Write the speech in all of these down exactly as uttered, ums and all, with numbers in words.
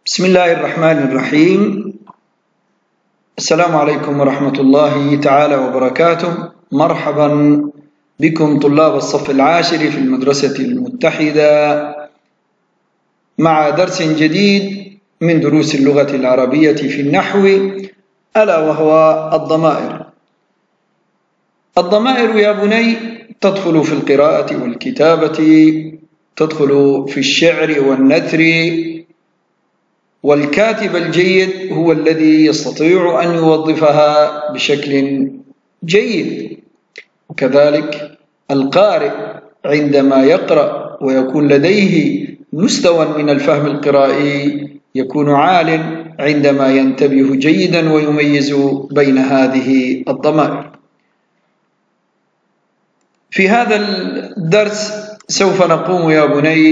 بسم الله الرحمن الرحيم. السلام عليكم ورحمة الله تعالى وبركاته. مرحبا بكم طلاب الصف العاشر في المدرسة المتحدة مع درس جديد من دروس اللغة العربية في النحو، ألا وهو الضمائر. الضمائر يا بني تدخل في القراءة والكتابة، تدخل في الشعر والنثر، والكاتب الجيد هو الذي يستطيع أن يوظفها بشكل جيد، وكذلك القارئ عندما يقرأ ويكون لديه مستوى من الفهم القرائي يكون عال عندما ينتبه جيدا ويميز بين هذه الضمائر. في هذا الدرس سوف نقوم يا بني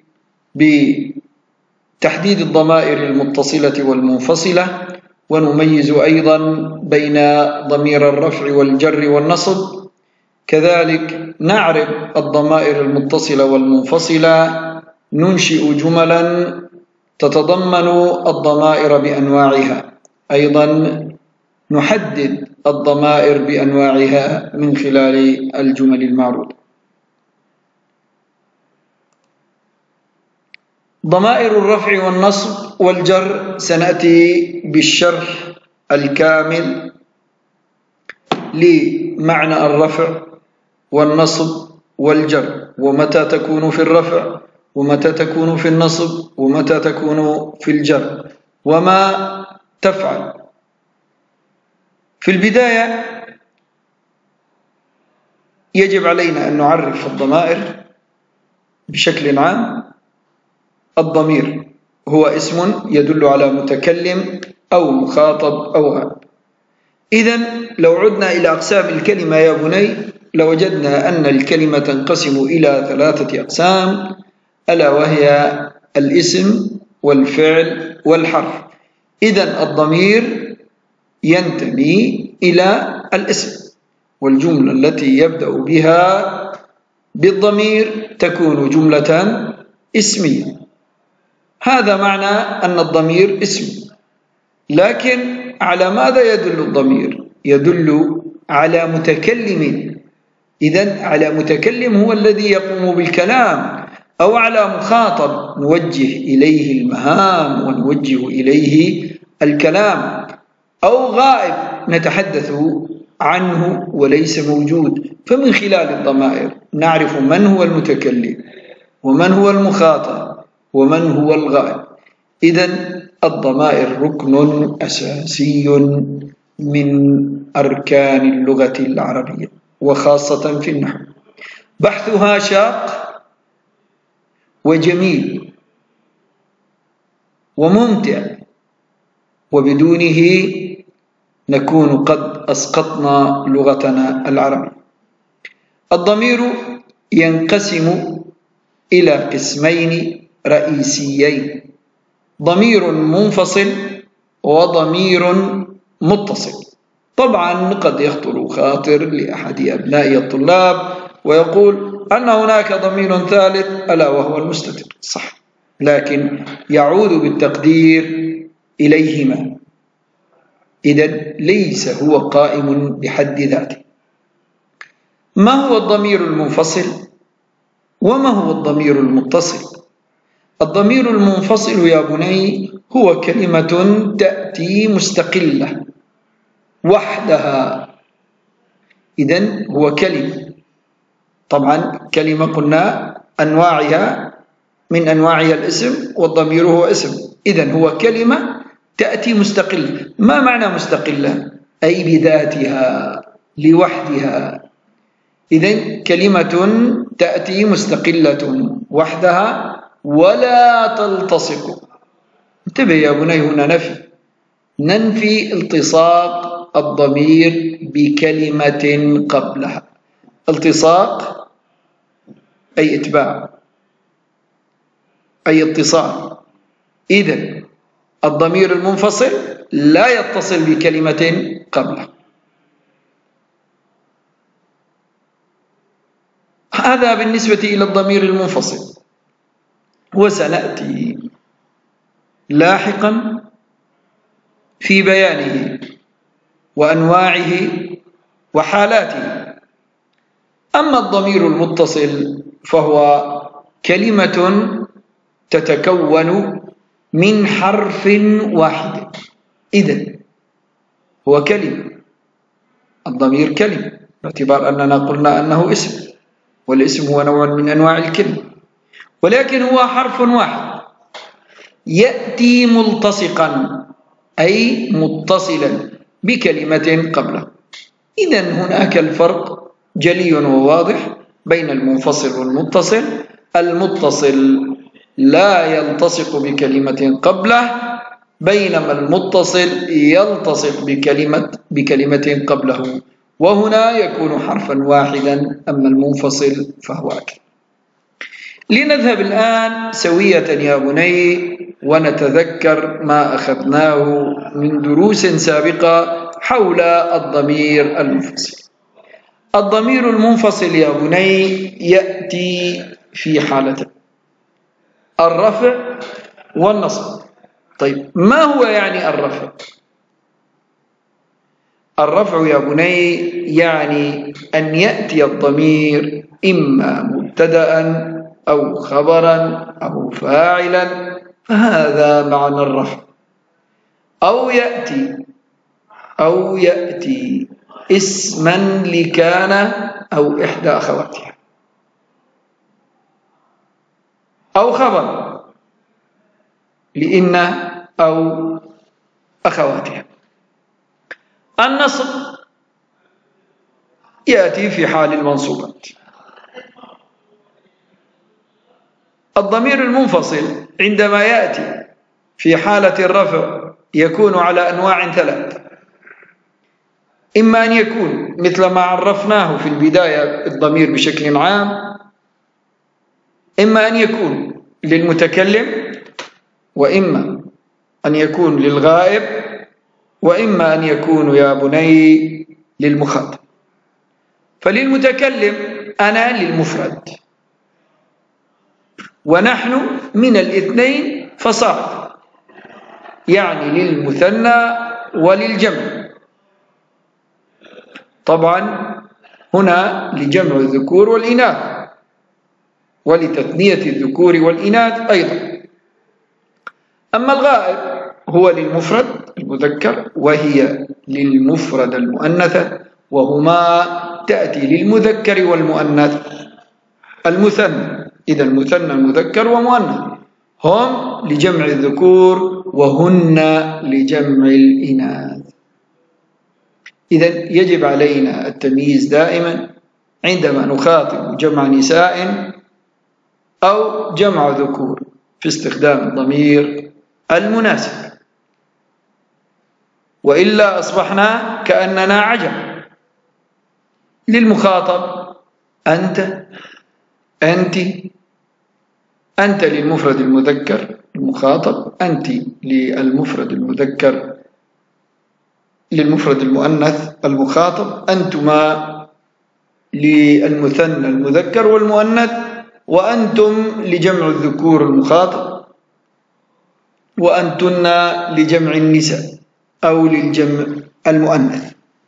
بتحديد الضمائر المتصلة والمنفصلة، ونميز أيضا بين ضمير الرفع والجر والنصب، كذلك نعرف الضمائر المتصلة والمنفصلة، ننشئ جملا تتضمن الضمائر بأنواعها، أيضا نحدد الضمائر بأنواعها من خلال الجمل المعروضة. ضمائر الرفع والنصب والجر سنأتي بالشرح الكامل لمعنى الرفع والنصب والجر، ومتى تكون في الرفع ومتى تكون في النصب ومتى تكون في الجر وما تفعل. في البداية يجب علينا أن نعرف الضمائر بشكل عام. الضمير هو اسم يدل على متكلم أو مخاطب أو غائب. إذن لو عدنا إلى أقسام الكلمة يا بني لوجدنا أن الكلمة تنقسم إلى ثلاثة أقسام، ألا وهي الاسم والفعل والحرف. إذن الضمير ينتمي إلى الاسم، والجملة التي يبدأ بها بالضمير تكون جملة اسمية. هذا معنى أن الضمير اسم. لكن على ماذا يدل الضمير؟ يدل على متكلم. إذن على متكلم هو الذي يقوم بالكلام، أو على مخاطب نوجه إليه المهام ونوجه إليه الكلام، أو غائب نتحدث عنه وليس موجود. فمن خلال الضمائر نعرف من هو المتكلم ومن هو المخاطب ومن هو الغائب. إذن الضمائر ركن أساسي من أركان اللغة العربية، وخاصة في النحو. بحثها شاق وجميل وممتع، وبدونه نكون قد أسقطنا لغتنا العربية. الضمير ينقسم إلى قسمين رئيسيين: ضمير منفصل وضمير متصل. طبعا قد يخطر خاطر لأحد أبناء الطلاب ويقول أن هناك ضمير ثالث ألا وهو المستتر. صح، لكن يعود بالتقدير إليهما. إذن ليس هو قائم بحد ذاته. ما هو الضمير المنفصل وما هو الضمير المتصل؟ الضمير المنفصل يا بني هو كلمة تأتي مستقلة وحدها. إذن هو كلمة، طبعا كلمة قلنا أنواعها من أنواعها الاسم، والضمير هو اسم. إذن هو كلمة تأتي مستقلة. ما معنى مستقلة؟ أي بذاتها لوحدها. إذن كلمة تأتي مستقلة وحدها ولا تلتصق. انتبه يا بني، هنا نفي، ننفي التصاق الضمير بكلمة قبلها. التصاق أي إتباع، أي اتصال. إذن الضمير المنفصل لا يتصل بكلمة قبله. هذا بالنسبة إلى الضمير المنفصل. وسنأتي لاحقا في بيانه وأنواعه وحالاته. أما الضمير المتصل فهو كلمة تتكون من حرف واحد. إذن هو كلمة، الضمير كلمة باعتبار أننا قلنا أنه اسم، والاسم هو نوع من أنواع الكلمة، ولكن هو حرف واحد يأتي ملتصقا أي متصلا بكلمة قبله. إذن هناك الفرق جلي وواضح بين المنفصل والمتصل. المتصل لا يلتصق بكلمة قبله، بينما المتصل يلتصق بكلمة بكلمة قبله، وهنا يكون حرفا واحدا. أما المنفصل فهو أكثر. لنذهب الآن سوية يا بني ونتذكر ما أخذناه من دروس سابقة حول الضمير المنفصل. الضمير المنفصل يا بني يأتي في حالتين: الرفع والنصب. طيب، ما هو يعني الرفع؟ الرفع يا بني يعني أن يأتي الضمير إما مبتدأ أو خبرا أو فاعلا، فهذا معنى الرفع. أو يأتي أو يأتي اسما لكان أو إحدى أخواتها، أو خبر لإن أو أخواتها. النصب يأتي في حال المنصوبات. الضمير المنفصل عندما يأتي في حالة الرفع يكون على أنواع ثلاث: إما أن يكون مثل ما عرفناه في البداية الضمير بشكل عام، إما أن يكون للمتكلم، وإما أن يكون للغائب، وإما أن يكون يا بني للمخاطب. فللمتكلم أنا للمفرد، ونحن من الاثنين فصاعد، يعني للمثنى وللجمع. طبعا هنا لجمع الذكور والإناث، ولتثنية الذكور والإناث أيضا. أما الغائب هو للمفرد المذكر، وهي للمفرد المؤنثة، وهما تأتي للمذكر والمؤنث المثنى. إذا المثنى المذكر ومؤنث، هم لجمع الذكور وهن لجمع الإناث. إذا يجب علينا التمييز دائما عندما نخاطب جمع نساء أو جمع ذكور في استخدام الضمير المناسب، وإلا أصبحنا كأننا عجم. للمخاطب أنت، أنت، أنت للمفرد المذكر المخاطب، أنت للمفرد المذكر للمفرد المؤنث المخاطب، أنتما للمثنى المذكر والمؤنث، وأنتم لجمع الذكور المخاطب، وأنتن لجمع النساء أو للجمع المؤنث.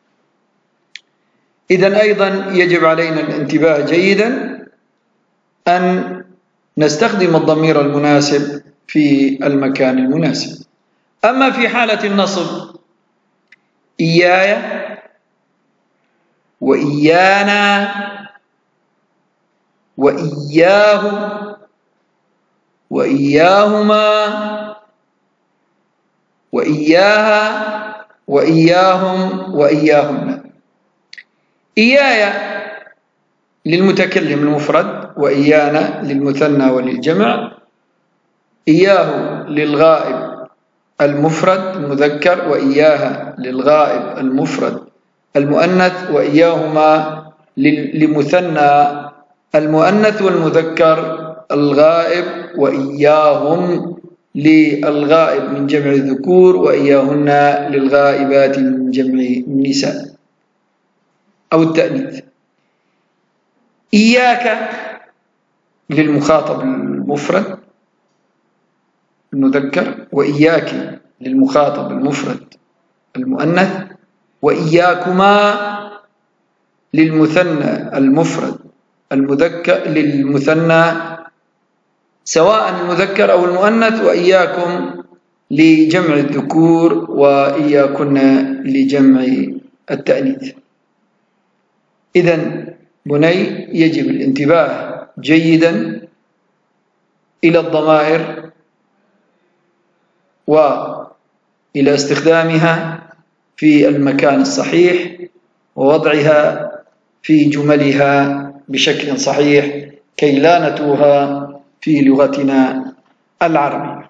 إذن أيضا يجب علينا الانتباه جيدا أن نستخدم الضمير المناسب في المكان المناسب. أما في حالة النصب: إياي وإيانا وإياه وإياهما وإياها وإياهم وإياهن. إياي للمتكلم المفرد، وإيانا للمثنى وللجمع، إياه للغائب المفرد المذكر، وإياها للغائب المفرد المؤنث، وإياهما لمثنى المؤنث والمذكر الغائب، وإياهم للغائب من جمع الذكور، وإياهن للغائبات من جمع النساء أو التأنيث. إياك للمخاطب المفرد المذكر، وإياك للمخاطب المفرد المؤنث، وإياكما للمثنى المفرد المذكر للمثنى سواء المذكر أو المؤنث، وإياكم لجمع الذكور، وإياكن لجمع التأنيث. إذن بني يجب الانتباه جيدا إلى الضمائر وإلى استخدامها في المكان الصحيح ووضعها في جملها بشكل صحيح كي لا نتوها في لغتنا العربية.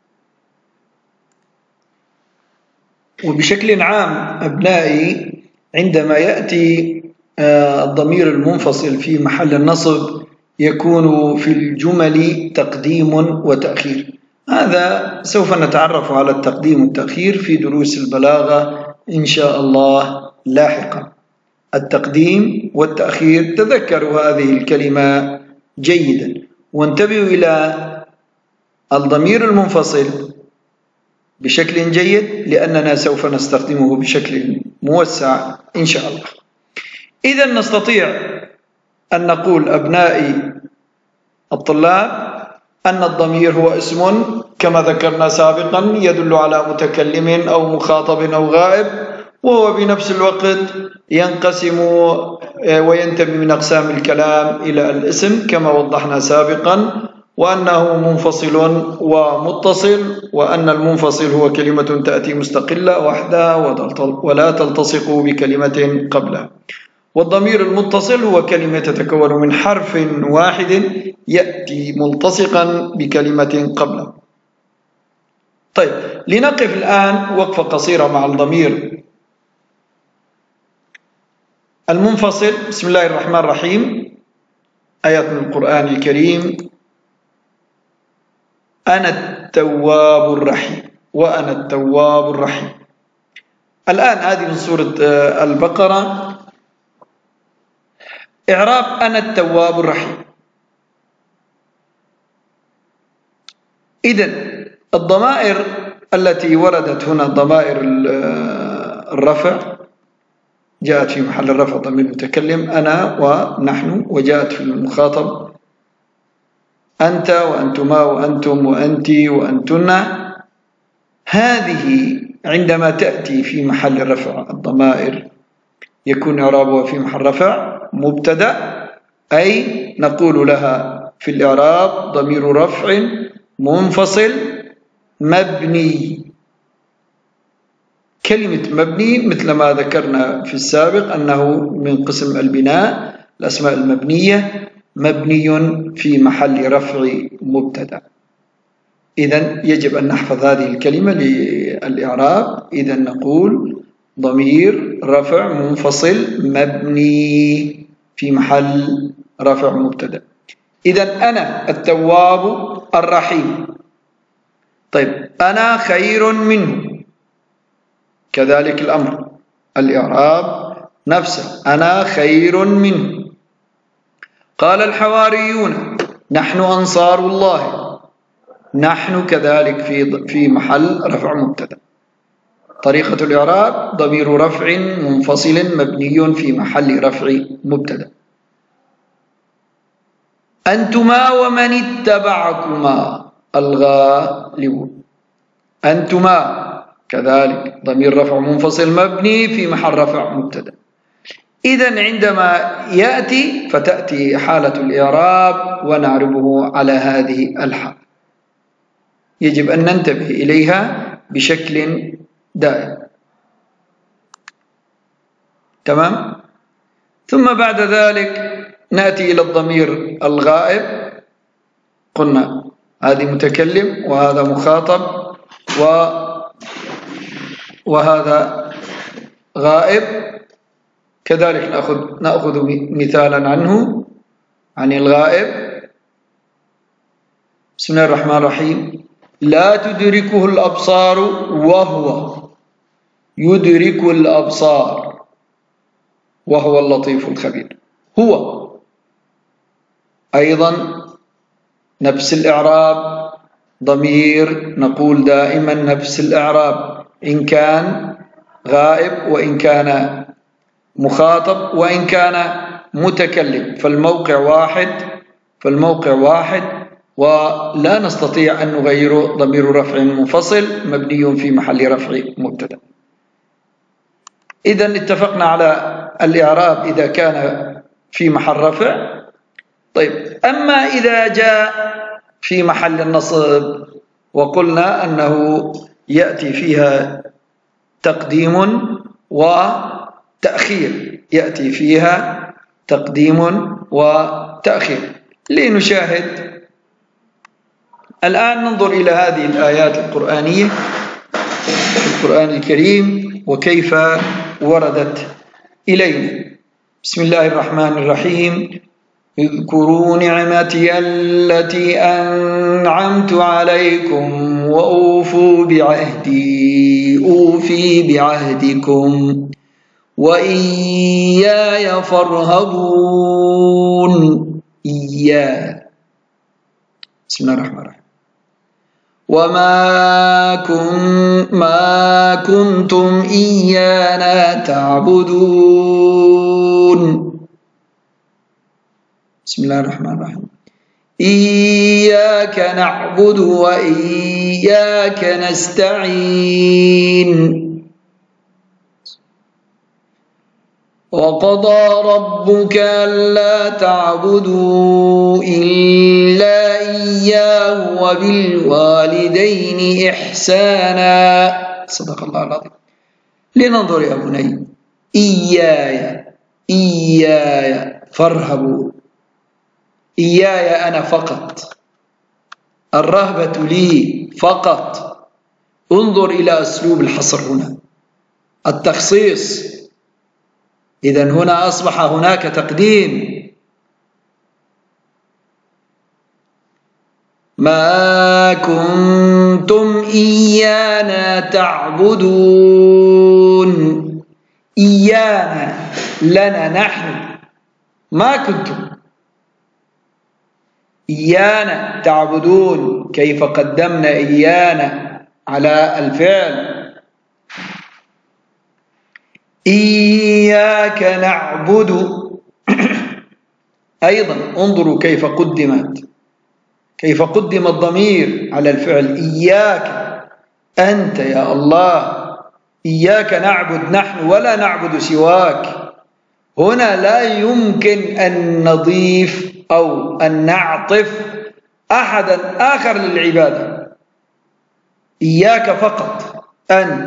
وبشكل عام أبنائي، عندما يأتي الضمير المنفصل في محل النصب يكون في الجمل تقديم وتأخير. هذا سوف نتعرف على التقديم والتأخير في دروس البلاغة إن شاء الله لاحقا. التقديم والتأخير، تذكروا هذه الكلمة جيدا وانتبهوا إلى الضمير المنفصل بشكل جيد، لأننا سوف نستخدمه بشكل موسع إن شاء الله. إذا نستطيع أن نقول أبنائي الطلاب أن الضمير هو اسم كما ذكرنا سابقا يدل على متكلم أو مخاطب أو غائب، وهو بنفس الوقت ينقسم وينتمي من أقسام الكلام إلى الاسم كما وضحنا سابقا، وأنه منفصل ومتصل، وأن المنفصل هو كلمة تأتي مستقلة وحدها ولا تلتصق بكلمة قبلها، والضمير المتصل هو كلمة تتكون من حرف واحد يأتي ملتصقا بكلمة قبله. طيب، لنقف الآن وقفة قصيرة مع الضمير المنفصل. بسم الله الرحمن الرحيم. آيات من القرآن الكريم: أنا التواب الرحيم، وأنا التواب الرحيم. الآن هذه من سورة البقرة. إعراب أنا التواب الرحيم. إذن الضمائر التي وردت هنا ضمائر الرفع جاءت في محل الرفع ضمير المتكلم أنا ونحن، وجاءت في المخاطب أنت وأنتما وأنتم وأنتي وأنتن. هذه عندما تأتي في محل الرفع الضمائر يكون إعرابها في محل رفع مبتدأ، أي نقول لها في الإعراب ضمير رفع منفصل مبني. كلمة مبني مثل ما ذكرنا في السابق أنه من قسم البناء، الأسماء المبنية، مبني في محل رفع مبتدأ. إذن يجب أن نحفظ هذه الكلمة للإعراب. إذن نقول ضمير رفع منفصل مبني في محل رفع مبتدأ. إذن أنا التواب الرحيم. طيب، أنا خير منه، كذلك الأمر، الإعراب نفسه أنا خير منه. قال الحواريون نحن أنصار الله، نحن كذلك في في محل رفع مبتدأ. طريقة الإعراب ضمير رفع منفصل مبني في محل رفع مبتدأ. أنتما ومن اتبعكما الغالبون. أنتما كذلك ضمير رفع منفصل مبني في محل رفع مبتدأ. إذن عندما يأتي فتأتي حالة الإعراب ونعربه على هذه الحال، يجب أن ننتبه إليها بشكل دائم. تمام؟ ثم بعد ذلك نأتي إلى الضمير الغائب. قلنا هذه متكلم وهذا مخاطب و وهذا غائب. كذلك نأخذ نأخذ مثالا عنه عن الغائب. بسم الله الرحمن الرحيم. لا تدركه الأبصار وهو يدرك الأبصار وهو اللطيف الخبير. هو أيضا نفس الإعراب ضمير نقول دائما نفس الإعراب إن كان غائب وإن كان مخاطب وإن كان متكلم، فالموقع واحد فالموقع واحد ولا نستطيع أن نغيره. ضمير رفع منفصل مبني في محل رفع مبتدأ. إذن اتفقنا على الإعراب إذا كان في محل رفع. طيب، أما إذا جاء في محل النصب وقلنا أنه يأتي فيها تقديم وتأخير يأتي فيها تقديم وتأخير. لنشاهد الآن، ننظر إلى هذه الآيات القرآنية في القرآن الكريم وكيف وردت إلينا. بسم الله الرحمن الرحيم. اذكروا نعمتي التي أنعمت عليكم وأوفوا بعهدي أوفي بعهدكم وإياي فارهبون. إياي. بسم الله الرحمن الرحيم. وما كن ما كنتم إيانا تعبدون. بسم الله الرحمن الرحيم. إياك نعبد وإياك نستعين. وقضى ربك ألا تعبدوا إلا إياه وبالوالدين إحسانا. صدق الله العظيم. لننظر يا بني. إياي إياي فارهبوا. إياي أنا فقط، الرهبة لي فقط. انظر إلى أسلوب الحصر هنا، التخصيص. إذن هنا أصبح هناك تقديم. ما كنتم إيانا تعبدون. إيانا لنا نحن، ما كنتم إيانا تعبدون. كيف قدمنا إيانا على الفعل؟ إياك نعبد. أيضا انظروا كيف قدمت كيف قدم الضمير على الفعل. إياك أنت يا الله، إياك نعبد نحن ولا نعبد سواك. هنا لا يمكن أن نضيف أو أن نعطف أحدا آخر للعبادة. إياك فقط أنت،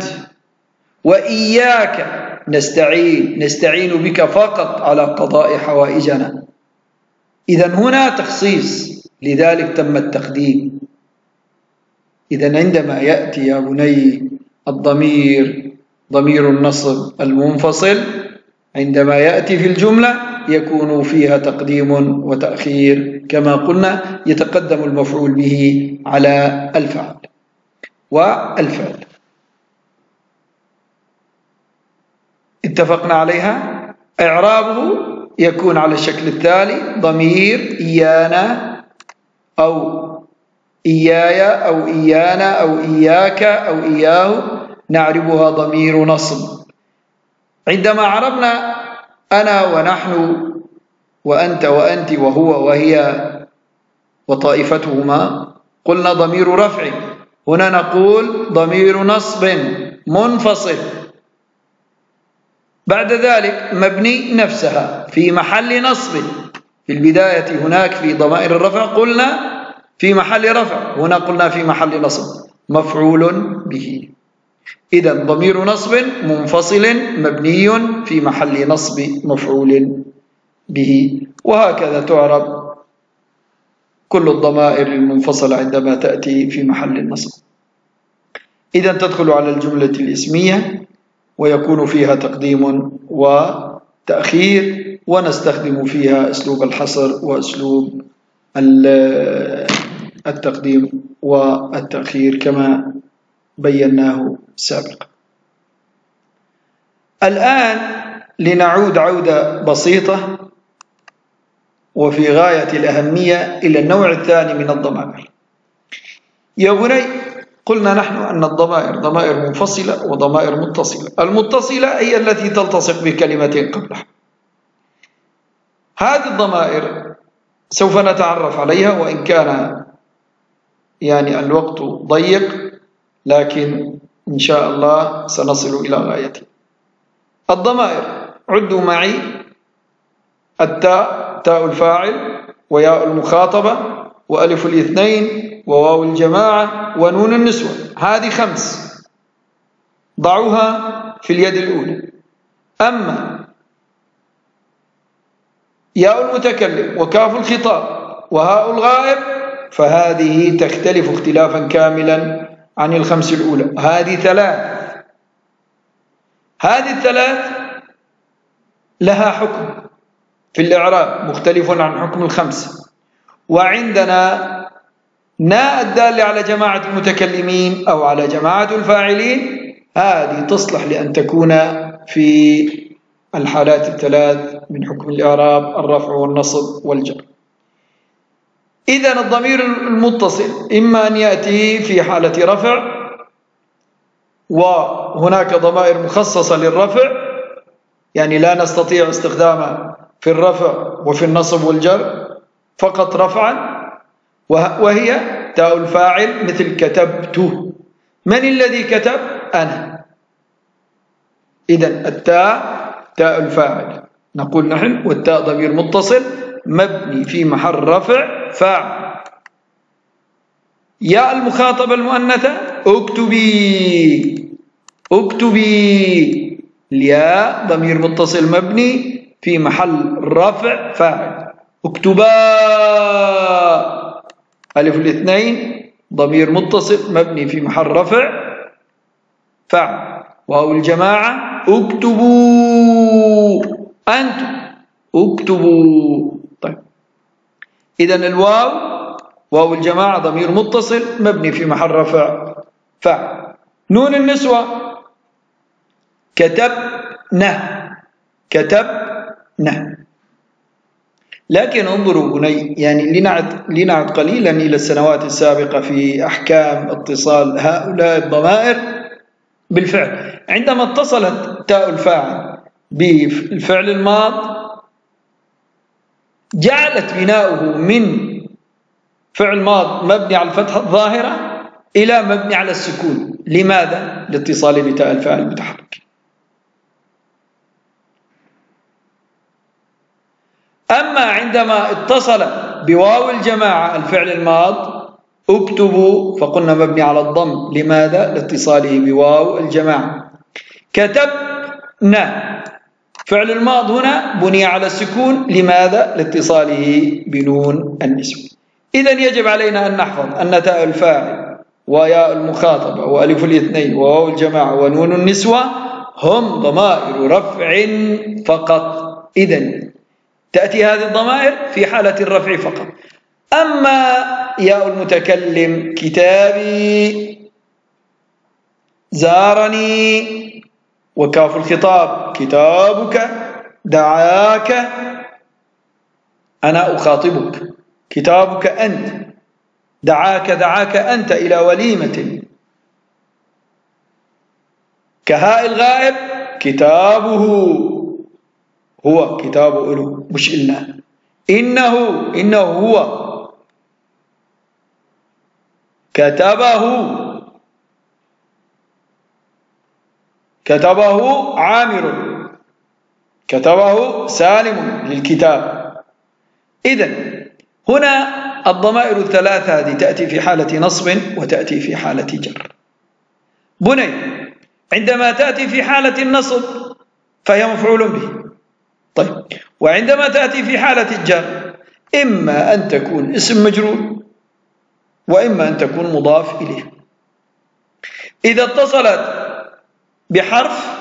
وإياك نستعين نستعين بك فقط على قضاء حوائجنا. إذن هنا تخصيص، لذلك تم التقديم. إذن عندما يأتي يا بني الضمير ضمير النصب المنفصل، عندما يأتي في الجملة يكون فيها تقديم وتأخير. كما قلنا يتقدم المفعول به على الفعل والفعل. اتفقنا عليها. إعرابه يكون على الشكل التالي: ضمير إيانا أو إياي أو إيانا أو إياك أو إياه نعربها ضمير نصب. عندما عربنا أنا ونحن وأنت وأنت وهو وهي وطائفتهما قلنا ضمير رفع. هنا نقول ضمير نصب منفصل. بعد ذلك مبني نفسها في محل نصب. في البداية هناك في ضمائر الرفع قلنا في محل رفع، هنا قلنا في محل نصب مفعول به. إذن ضمير نصب منفصل مبني في محل نصب مفعول به. وهكذا تعرب كل الضمائر المنفصلة عندما تأتي في محل النصب. إذن تدخل على الجملة الاسمية ويكون فيها تقديم وتأخير، ونستخدم فيها أسلوب الحصر وأسلوب التقديم والتأخير كما بيناه سابقا. الآن لنعود عودة بسيطة وفي غاية الأهمية إلى النوع الثاني من الضمائر. يا بني، قلنا نحن أن الضمائر ضمائر منفصلة وضمائر متصلة. المتصلة هي التي تلتصق بكلمتين قبلها. هذه الضمائر سوف نتعرف عليها، وإن كان يعني الوقت ضيق، لكن إن شاء الله سنصل إلى غايته. الضمائر، عدوا معي: التاء، تاء الفاعل، وياء المخاطبة، وألف الاثنين، وواو الجماعة، ونون النسوة. هذه خمس، ضعوها في اليد الأولى. أما ياء المتكلم وكاف الخطاب وهاء الغائب فهذه تختلف اختلافا كاملا عن الخمس الأولى. هذه ثلاث، هذه الثلاث لها حكم في الإعراب مختلف عن حكم الخمس. وعندنا ناء الدالة على جماعة المتكلمين أو على جماعة الفاعلين، هذه تصلح لأن تكون في الحالات الثلاث من حكم الإعراب: الرفع والنصب والجر. إذن الضمير المتصل إما أن يأتي في حالة رفع، وهناك ضمائر مخصصة للرفع، يعني لا نستطيع استخدامها في الرفع وفي النصب والجر، فقط رفعا، وهي تاء الفاعل مثل كتبت. من الذي كتب؟ أنا. إذن التاء تاء الفاعل، نقول نحن، والتاء ضمير متصل مبني في محل رفع فاعل. ياء المخاطبة المؤنثة: اكتبي، اكتبي. الياء ضمير متصل مبني في محل رفع فاعل. اكتبا. ألف الاثنين ضمير متصل مبني في محل رفع فاعل. واو الجماعة: اكتبوا، أنتم اكتبوا. طيب، إذن الواو واو الجماعة ضمير متصل مبني في محل رفع فاعل. نون النسوة: كتبنا، كتبنا. لكن انظروا بني، يعني لنعد, لنعد قليلا إلى السنوات السابقة في أحكام اتصال هؤلاء الضمائر بالفعل. عندما اتصلت تاء الفاعل بالفعل الماض جعلت بناؤه من فعل ماض مبني على الفتحة الظاهرة إلى مبني على السكون. لماذا؟ لاتصاله بتاء الفاعل المتحرك. أما عندما اتصل بواو الجماعة الفعل الماض اكتبوا فقلنا مبني على الضم. لماذا؟ لاتصاله بواو الجماعة. كتبنا فعل الماض هنا بني على السكون. لماذا؟ لاتصاله بنون النسوة. إذن يجب علينا أن نحفظ أن تاء الفاعل وياء المخاطبة وألف الاثنين وواو الجماعة ونون النسوة هم ضمائر رفع فقط. إذن تأتي هذه الضمائر في حالة الرفع فقط. أما ياء المتكلم: كتابي، زارني، وكاف الخطاب: كتابك، دعاك، أنا أخاطبك، كتابك أنت، دعاك دعاك أنت إلى وليمة. كهاء الغائب: كتابه، هو كتابه له مش إلنا. إنه، إنه هو. كتبه، كتبه عامر، كتبه سالم للكتاب. إذن هنا الضمائر الثلاثة هذه تأتي في حالة نصب وتأتي في حالة جر. بني، عندما تأتي في حالة النصب فهي مفعول به. طيب، وعندما تأتي في حالة الجر إما أن تكون اسم مجرور وإما أن تكون مضاف إليه. إذا اتصلت بحرف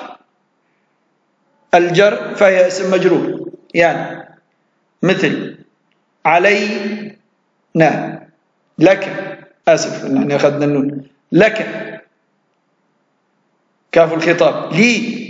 الجر فهي اسم مجرور، يعني مثل علينا، لك، آسف أنني أخذنا النون، لك، كاف الخطاب، لي،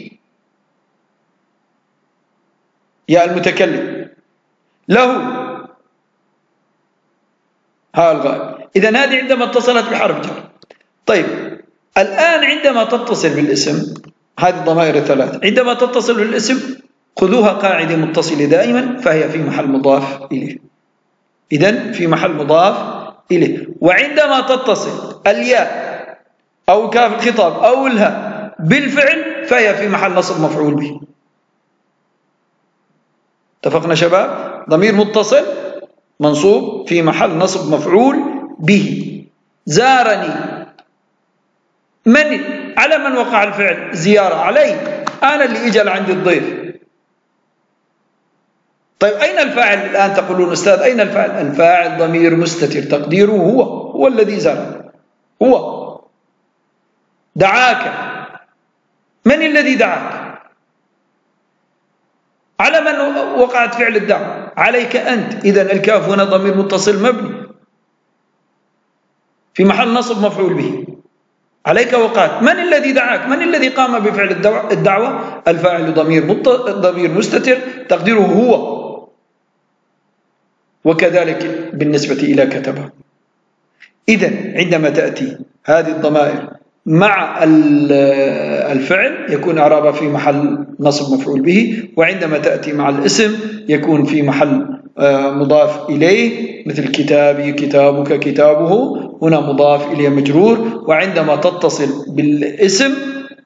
يا المتكلم، له، ها الغائب. إذن هذه عندما اتصلت بحرف جر. طيب الآن عندما تتصل بالاسم، هذه الضمائر الثلاث عندما تتصل بالاسم خذوها قاعدة متصلة دائما، فهي في محل مضاف إليه. إذن في محل مضاف إليه. وعندما تتصل الياء أو كاف الخطاب أو الهاء بالفعل فهي في محل نصب مفعول به. اتفقنا شباب؟ ضمير متصل منصوب في محل نصب مفعول به. زارني، من على من وقع الفعل؟ زيارة، علي، أنا اللي إجا لعند الضيف. طيب أين الفاعل الآن؟ تقولون أستاذ أين الفاعل؟ الفاعل ضمير مستتر تقديره هو، هو الذي زار، هو. دعاك، من الذي دعاك؟ على من وقعت فعل الدعوة؟ عليك أنت. إذن الكاف هنا ضمير متصل مبني في محل نصب مفعول به. عليك وقعت، من الذي دعاك؟ من الذي قام بفعل الدعوة؟ الفاعل ضمير ضمير مستتر تقديره هو. وكذلك بالنسبة إلى كتبه. إذن عندما تأتي هذه الضمائر مع الفعل يكون إعرابها في محل نصب مفعول به، وعندما تأتي مع الاسم يكون في محل مضاف إليه، مثل كتابي، كتابك، كتابه، هنا مضاف إليه مجرور. وعندما تتصل بالاسم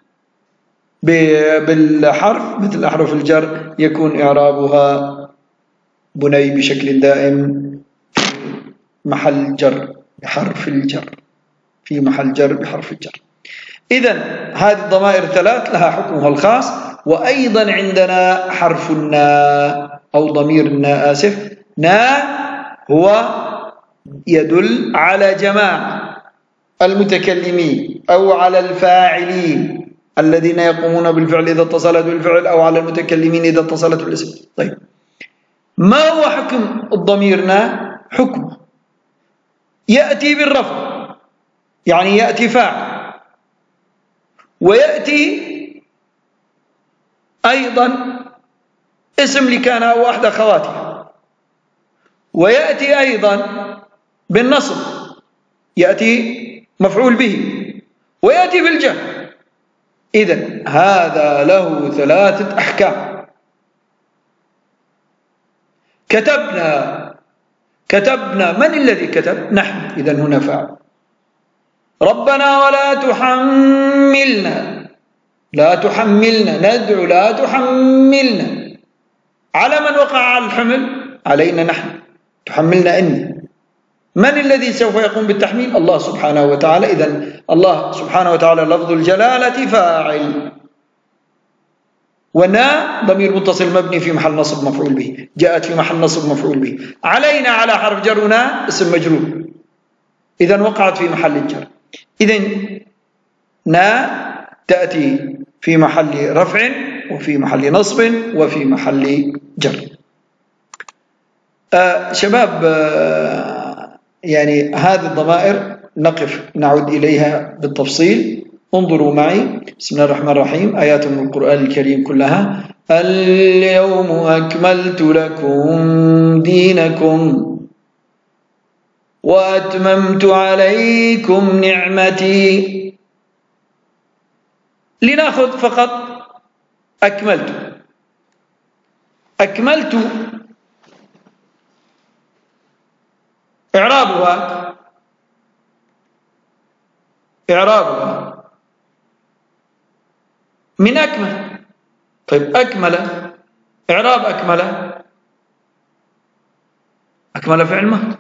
بالحرف مثل أحرف الجر يكون إعرابها بني بشكل دائم محل جر بحرف الجر، في محل جر بحرف الجر. إذن هذه الضمائر الثلاث لها حكمها الخاص. وأيضا عندنا حرف النا أو ضمير النا، آسف، نا هو يدل على جماعة المتكلمين أو على الفاعلين الذين يقومون بالفعل إذا اتصلت بالفعل، أو على المتكلمين إذا اتصلت بالاسم. طيب ما هو حكم الضمير نا؟ حكم يأتي بالرفع، يعني يأتي فاعل، ويأتي أيضا اسم لكان أو أحد أخواتها، ويأتي أيضا بالنصب، يأتي مفعول به، ويأتي بالجر. إذن هذا له ثلاثة أحكام. كتبنا، كتبنا، من الذي كتب؟ نحن، إذن هنا فاعل. ربنا ولا تحملنا، لا تحملنا، ندعو لا تحملنا، على من وقع على الحمل؟ علينا نحن، تحملنا أني. من الذي سوف يقوم بالتحميل؟ الله سبحانه وتعالى. إذن الله سبحانه وتعالى لفظ الجلالة فاعل. ونا ضمير متصل مبني في محل نصب مفعول به، جاءت في محل نصب مفعول به. علينا على حرف جرنا اسم مجرور، إذن وقعت في محل الجر. إذن نا تأتي في محل رفع وفي محل نصب وفي محل جر. آه شباب، آه يعني هذه الضمائر نقف نعود إليها بالتفصيل. انظروا معي. بسم الله الرحمن الرحيم. آيات من القرآن الكريم كلها. اليوم أكملت لكم دينكم وأتممت عليكم نعمتي. لنأخذ فقط أكملت. أكملت إعرابها إعرابها من أكمل. طيب أكمل، إعراب أكمل، أكمل فعل ماضي،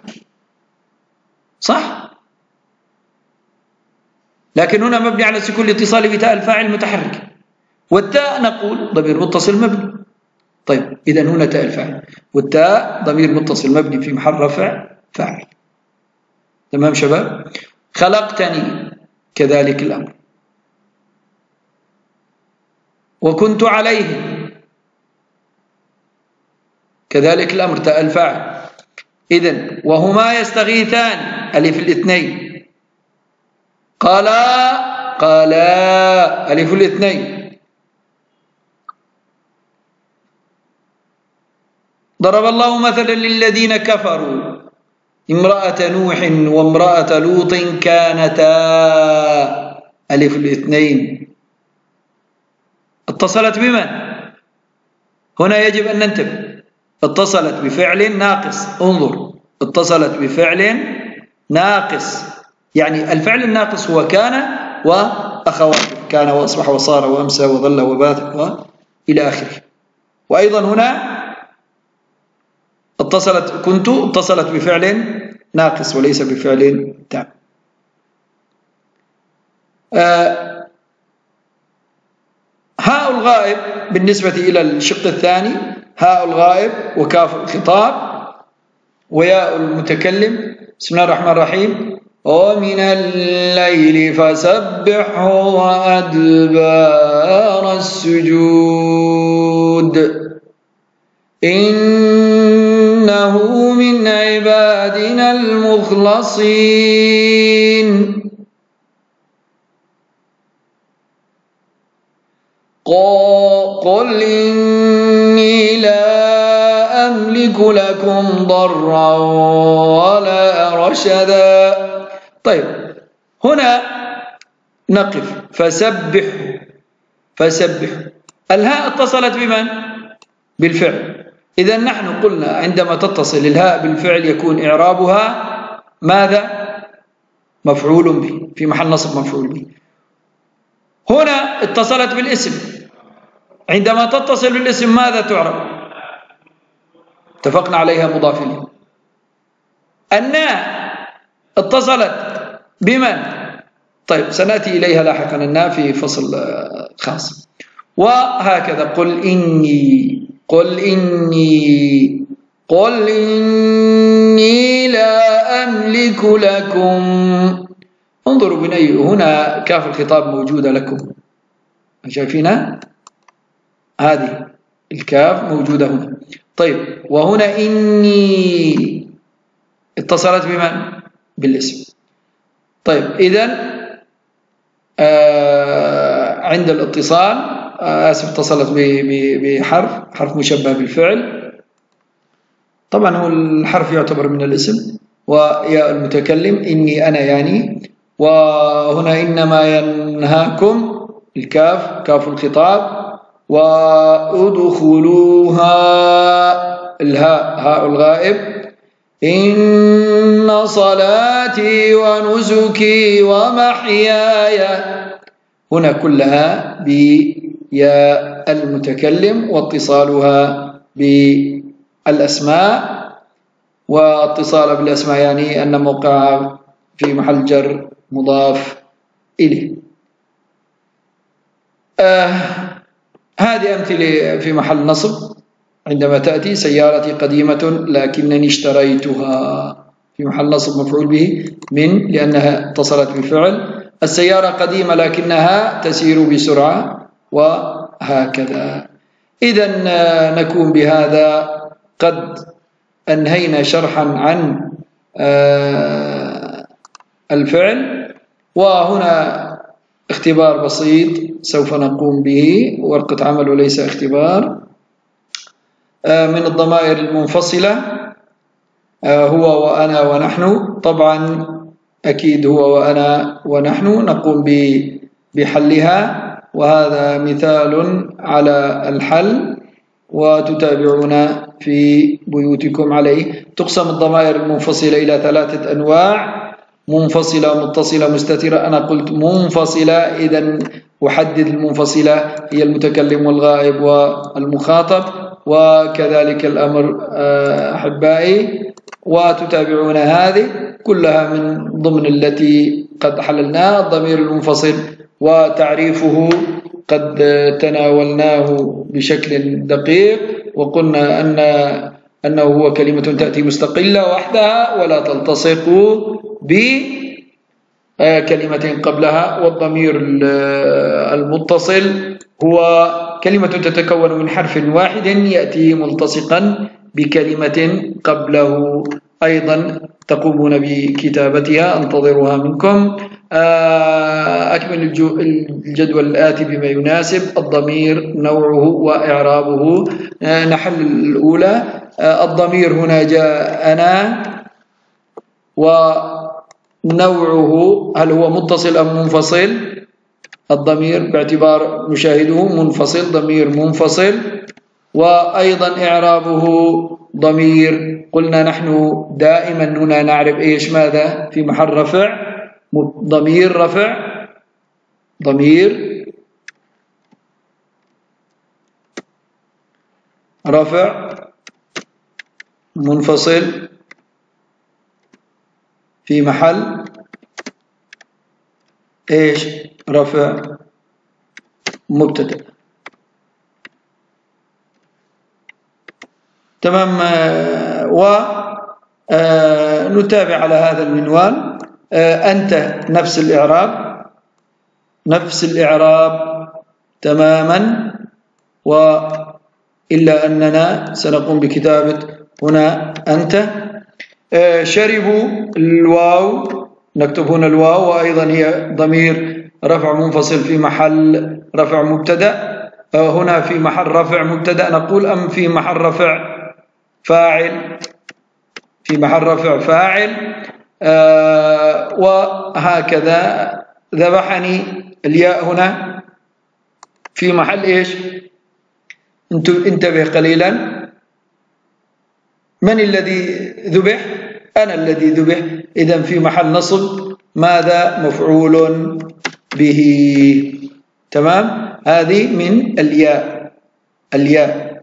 صح؟ لكن هنا مبني على السكون لاتصال بتاء الفاعل المتحرك، والتاء نقول ضمير متصل مبني. طيب إذا هنا تاء الفاعل، والتاء ضمير متصل مبني في محل رفع فاعل. تمام شباب؟ خلقتني كذلك الأمر. وكنت عليهم كذلك الأمر، تاء الفاعل. إذن وهما يستغيثان ألف الاثنين. قالا قالا ألف الاثنين. ضرب الله مثلا للذين كفروا امرأة نوح وامرأة لوط كانتا ألف الاثنين اتصلت بمن؟ هنا يجب أن ننتبه. اتصلت بفعل ناقص. انظر، اتصلت بفعل ناقص، يعني الفعل الناقص هو كان وأخواته، كان وأصبح وصار وأمسى وظل وبات وإلى آخره. وأيضا هنا اتصلت كنت اتصلت بفعل ناقص وليس بفعل تام. آه هاء الغائب بالنسبة إلى الشق الثاني، هاء الغائب وكاف الخطاب وياء المتكلم. بسم الله الرحمن الرحيم. ومن الليل فسبحه وأدبار السجود إنه من عبادنا المخلصين. قل إني لا أملك لكم ضرا ولا رشدا. طيب هنا نقف. فسبح فسبح الهاء اتصلت بمن؟ بالفعل. إذا نحن قلنا عندما تتصل الهاء بالفعل يكون إعرابها ماذا؟ مفعول به، في محل نصب مفعول به. هنا اتصلت بالاسم، عندما تتصل بالاسم ماذا تعرب؟ اتفقنا عليها مضاف إليه. الناء اتصلت بمن؟ طيب سنأتي إليها لاحقا، الناء في فصل خاص. وهكذا قل إني قل إني قل إني لا أملك لكم. انظروا بني، هنا كاف الخطاب موجودة لكم، شايفينها؟ هذه الكاف موجودة هنا. طيب وهنا إني اتصلت بمن؟ بالاسم. طيب إذن آه عند الاتصال آه آسف اتصلت بحرف حرف مشبه بالفعل، طبعا هو الحرف يعتبر من الاسم. وياء المتكلم إني أنا يعني. وهنا إنما ينهاكم الكاف كاف الخطاب. وادخلوها الهاء هاء الغائب. إن صلاتي ونسكي ومحياي، هنا كلها بياء المتكلم واتصالها بالأسماء. واتصال بالأسماء يعني أن موقعها في محل جر مضاف إليه. آه هذه أمثلة في محل نصب. عندما تأتي سيارتي قديمة لكنني اشتريتها، في محل نصب مفعول به من، لأنها اتصلت بفعل. السيارة قديمة لكنها تسير بسرعة، وهكذا. إذن نكون بهذا قد أنهينا شرحا عن الفعل. وهنا اختبار بسيط سوف نقوم به، ورقة عمل وليس اختبار. من الضمائر المنفصلة هو وأنا ونحن، طبعا أكيد هو وأنا ونحن نقوم بحلها، وهذا مثال على الحل وتتابعون في بيوتكم عليه. تقسم الضمائر المنفصلة إلى ثلاثة أنواع: منفصلة، متصلة، مستترة. أنا قلت منفصلة، إذن أحدد المنفصلة هي المتكلم والغائب والمخاطب، وكذلك الأمر أحبائي. وتتابعون هذه كلها من ضمن التي قد حللناها. الضمير المنفصل وتعريفه قد تناولناه بشكل دقيق، وقلنا أن أنه هو كلمة تأتي مستقلة وحدها ولا تلتصق بكلمة قبلها. والضمير المتصل هو كلمة تتكون من حرف واحد يأتي ملتصقا بكلمة قبله. أيضا تقومون بكتابتها، أنتظرها منكم. أكمل الجدول الآتي بما يناسب: الضمير، نوعه ونوعه هل هو متصل أم منفصل؟ الضمير باعتبار نشاهده منفصل، ضمير منفصل. وأيضا إعرابه ضمير، قلنا نحن دائما هنا نعرف إيش ماذا في محل رفع، ضمير رفع، ضمير رفع منفصل في محل إيش رفع مبتدأ. تمام. ونتابع على هذا المنوال. أنت نفس الإعراب، نفس الإعراب تماما، وإلا أننا سنقوم بكتابة هنا أنت. شربوا الواو، نكتب هنا الواو، وأيضا هي ضمير رفع منفصل في محل رفع مبتدأ. هنا في محل رفع مبتدأ نقول أم في محل رفع فاعل؟ في محل رفع فاعل. آه وهكذا ذبحني، الياء هنا في محل إيش؟ انتبه قليلا، من الذي ذبح؟ أنا الذي ذبح، إذن في محل نصب ماذا؟ مفعول به. تمام. هذه من الياء، الياء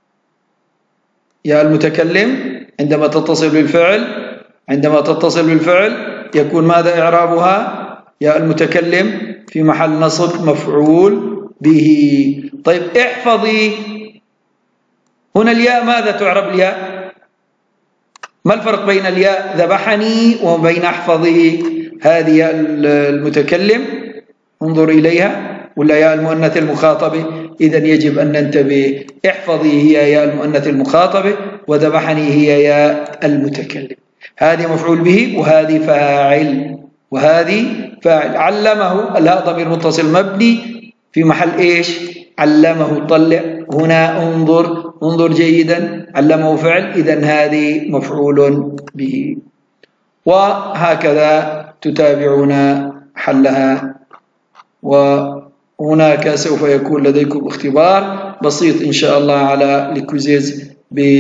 ياء المتكلم عندما تتصل بالفعل، عندما تتصل بالفعل يكون ماذا إعرابها؟ ياء المتكلم في محل نصب مفعول به. طيب احفظي، هنا الياء ماذا تعرب الياء؟ ما الفرق بين الياء ذبحني وبين احفظه؟ هذه ياء المتكلم، انظر إليها، ولا ياء المؤنث المخاطبة؟ إذن يجب أن ننتبه، احفظي هي ياء المؤنث المخاطبة، وذبحني هي ياء المتكلم. هذه مفعول به، وهذه فاعل، وهذه فاعل. علمه، الهاء ضمير متصل مبني في محل إيش؟ علمه. طلع هنا، انظر انظر جيدا، علمه فعل، إذن هذه مفعول به. وهكذا تتابعون حلها. وهناك سوف يكون لديكم اختبار بسيط إن شاء الله على ليكوزيز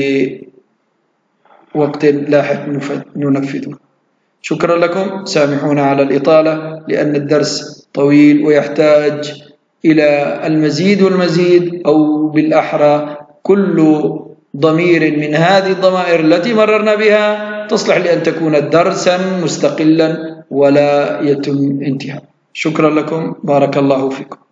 بوقت لاحق ننفذه. شكرا لكم، سامحونا على الإطالة لأن الدرس طويل ويحتاج إلى المزيد والمزيد، أو بالأحرى كل ضمير من هذه الضمائر التي مررنا بها تصلح لأن تكون درسا مستقلا ولا يتم انتهاء. شكرا لكم، بارك الله فيكم.